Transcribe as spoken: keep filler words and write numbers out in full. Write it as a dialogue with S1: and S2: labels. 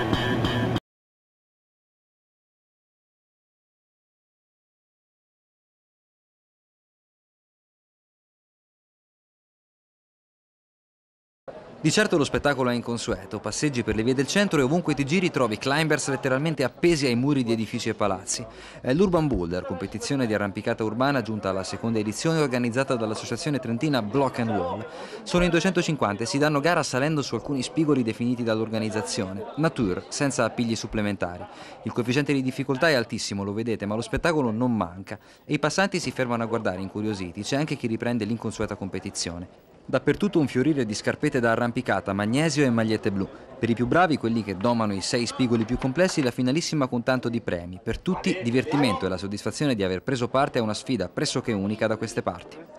S1: Di certo lo spettacolo è inconsueto, passeggi per le vie del centro e ovunque ti giri trovi climbers letteralmente appesi ai muri di edifici e palazzi. È l'Urban Boulder, competizione di arrampicata urbana giunta alla seconda edizione organizzata dall'associazione trentina Block and Wall. Sono in duecentocinquanta e si danno gara salendo su alcuni spigoli definiti dall'organizzazione, nature, senza appigli supplementari. Il coefficiente di difficoltà è altissimo, lo vedete, ma lo spettacolo non manca e i passanti si fermano a guardare incuriositi, c'è anche chi riprende l'inconsueta competizione. Dappertutto un fiorire di scarpette da arrampicata, magnesio e magliette blu. Per i più bravi, quelli che domano i sei spigoli più complessi, la finalissima con tanto di premi. Per tutti, divertimento e la soddisfazione di aver preso parte a una sfida pressoché unica da queste parti.